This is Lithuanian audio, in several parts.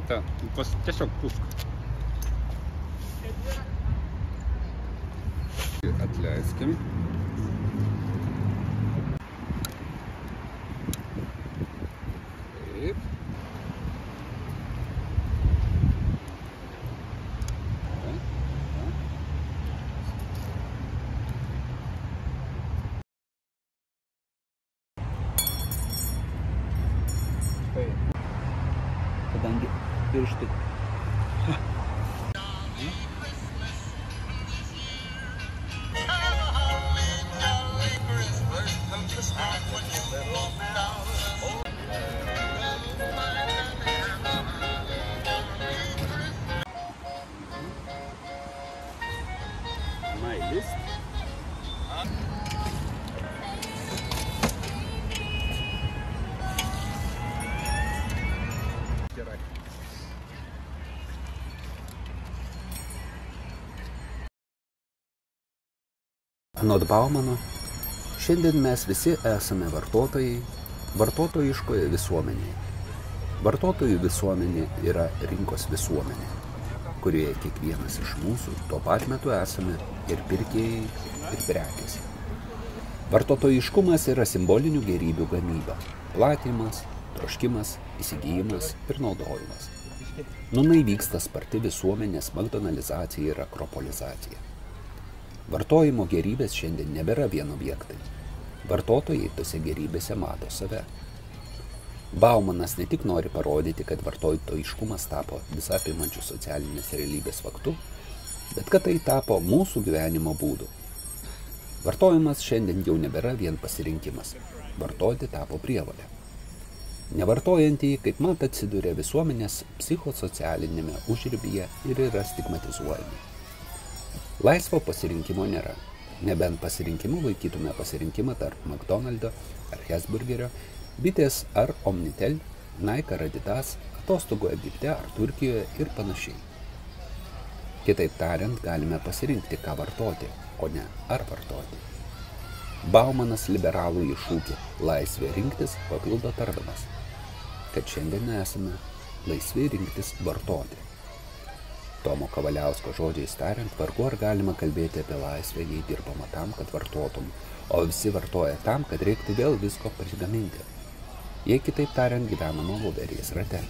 Ten, tiesiog pūsk. Atleiskim. Taip. Kadangi pirštai. My list. Gerai. Anot Baumano, šiandien mes visi esame vartotojai, vartotojiškoje visuomenėje. Vartotojų visuomenė yra rinkos visuomenė, kurioje kiekvienas iš mūsų tuo pat metu esame ir pirkėjai, ir prekės. Vartotojiškumas yra simbolinių gėrybių gamyba, platinimas, troškimas, įsigijimas ir naudojimas. Nūnai vyksta sparti visuomenės makdonalizacija ir akropolizacija. Vartojimo gėrybės šiandien nebėra vien objektai. Vartotojai tose gėrybėse mato save. Baumanas ne tik nori parodyti, kad vartotojiškumas tapo visapimančiu socialinės realybės faktu, bet kad tai tapo mūsų gyvenimo būdu. Vartojimas šiandien jau nebėra vien pasirinkimas. Vartoti tapo prievolė. Nevartojantieji, kaip mat, atsiduria visuomenės psichosocialinėme užribyje ir yra stigmatizuojami. Laisvo pasirinkimo nėra, nebent pasirinkimu laikytume pasirinkimą tarp McDonald'o ar Hesburgerio, bitės ar Omnitel, Nike ar Adidas, atostogų Egipte ar Turkijoje ir panašiai. Kitaip tariant, galime pasirinkti, ką vartoti, o ne ar vartoti. Baumanas liberalų šūkį laisvė rinktis papildo tardamas, kad šiandien esame laisvi rinktis vartoti. Tomo Kavaliausko žodžiais tariant, vargu ar galima kalbėti apie laisvę, jei dirbama tam, kad vartotum, o visi vartoja tam, kad reiktų vėl visko pasigaminti. Jei kitaip tariant, gyvenama voverės rate.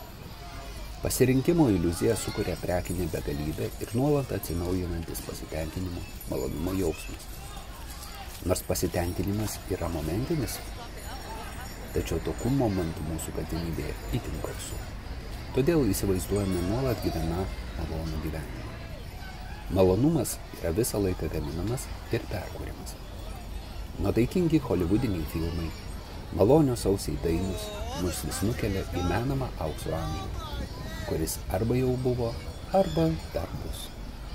Pasirinkimo iliuzija sukuria prekinę begalybę ir nuolat atsinaujinantis pasitenkinimo, malonumo jausmas. Nors pasitenkinimas yra momentinis, tačiau tokių momentų mūsų kasdienybėje itin gausu. Todėl įsivaizduojame nuolat gyveną malonų gyvenimą. Malonumas yra visą laiką gaminamas ir perkūrimas. Nuotaikingi holivudiniai filmai, malonios ausiai dainos mus vis nukelia į menamą aukso amžių, kuris arba jau buvo, arba dar bus.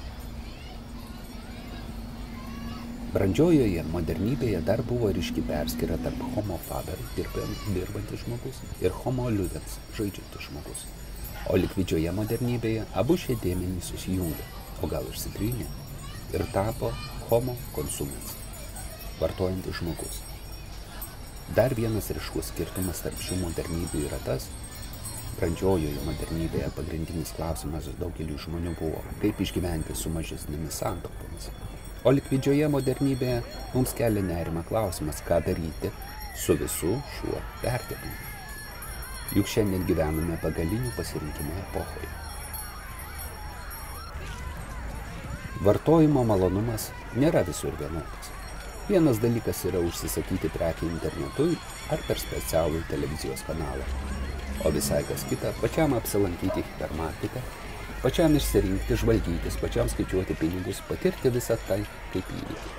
Brandžiojoje modernybėje dar buvo ryški perskyra tarp homo faber dirbantis žmogus ir homo ludens žaidžiantis žmogus. O likvidžioje modernybėje abu šie dėmenys susijungė, o gal išsitrynė, ir tapo homo consumens, vartojantis žmogus. Dar vienas ryškus skirtumas tarp šių modernybių yra tas, brandžiojoje modernybėje pagrindinis klausimas daugeliui žmonių buvo, kaip išgyventi su mažesnėmis santaupomis. O likvidžioje modernybėje mums kelia nerimą klausimas, ką daryti su visu šiuo pertekliumi. Juk šiandien gyvename begalinių pasirinkimų epochoje. Vartojimo malonumas nėra visur vienodas. Vienas dalykas yra užsisakyti prekę internetu ar per specialų televizijos kanalą, o visai kas kita pačiam apsilankyti hipermarkete, pačiam išsirinkti, žvalgytis, pačiam skaičiuoti pinigus, patirti visą tai kaip įvykį.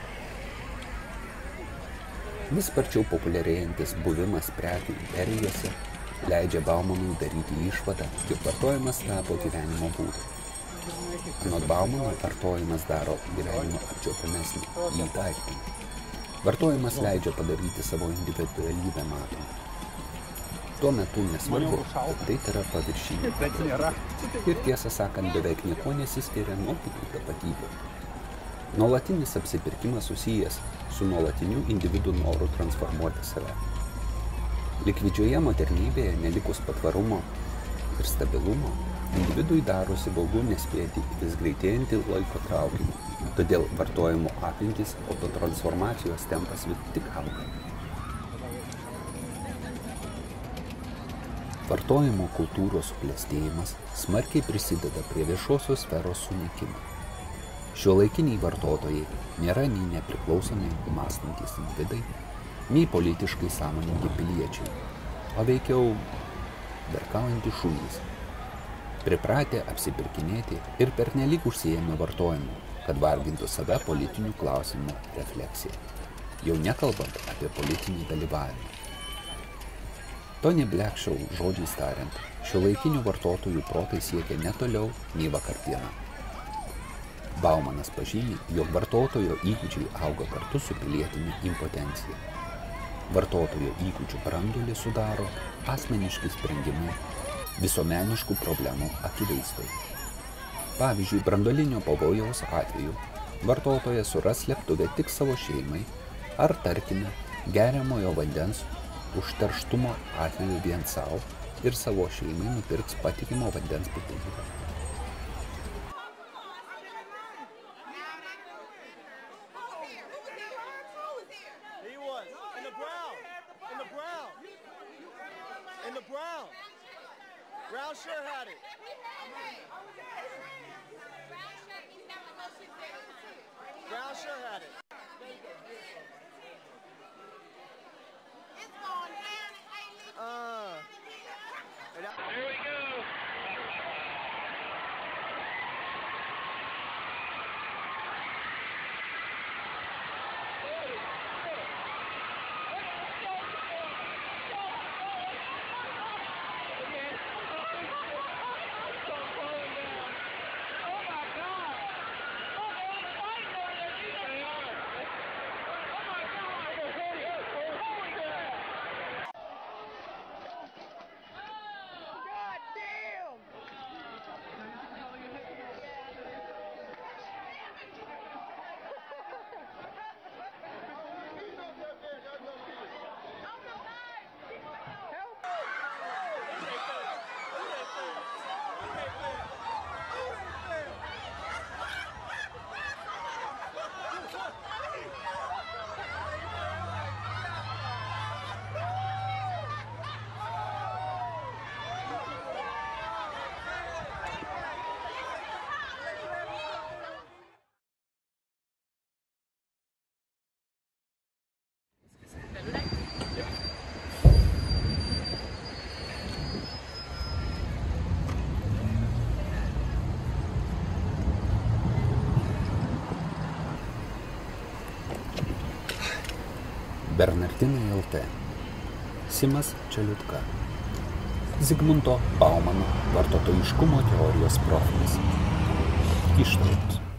Vis sparčiau populiarėjantis buvimas prekių imperijose leidžia Baumanui daryti išvadą, jog vartojimas tapo gyvenimo būdu. Anot Baumano, vartojimas daro gyvenimą apčiuopiamesnį, jį daiktinį. Vartojimas leidžia padaryti savo individualybę matomą. Tuo metu nesvarbu, kad tai yra paviršinė tapatybė. Ir tiesą sakant, beveik nieko nesiskiria nuo kitų tapatybių. Nuolatinis apsipirkimas susijęs su nuolatiniu individų noru transformuoti save. Likvidžioje modernybėje nelikus patvarumo ir stabilumo, individui darosi baugu nespėti į vis greitėjantį laiko traukinį, todėl vartojimo apimtys autotransformacijos tempas vis tik auga. Vartojimo kultūros suklestėjimas smarkiai prisideda prie viešosios sferos sunykimo. Šiuolaikiniai vartotojai nėra nei nepriklausomi mąstantys individai, nei politiškai sąmoningi piliečiai, o veikiau verkaujantys šunys, pripratę apsipirkinėti ir pernelyg užsiėmę vartojimu, kad vargintų save politinių klausimų refleksija, jau nekalbant apie politinį dalyvavimą. Tony Black-Shaw žodžiais tariant, šiuolaikinių vartotojų protai siekia ne toliau nei vakardiena. Baumanas pažymi, jog vartotojo įgūdžiai auga kartu su pilietinė impotencija. Vartotojo įgūdžių branduolį sudaro asmeniški sprendimai visuomeniškų problemų akivaizdoje. Pavyzdžiui, branduolinio pavojaus atveju vartotojas suras slėptuvę tik savo šeimai ar, tarkime, geriamojo vandens užterštumo atveju vien savo ir savo šeimai nupirks patikimo vandens butelį. Brown sure had it. Brown sure had it. It's going down. Here we go. Bernardinai LT. Simas Čeliutka. Zigmunto Baumano vartotojiškumo teorijos profilis. Ištraukos.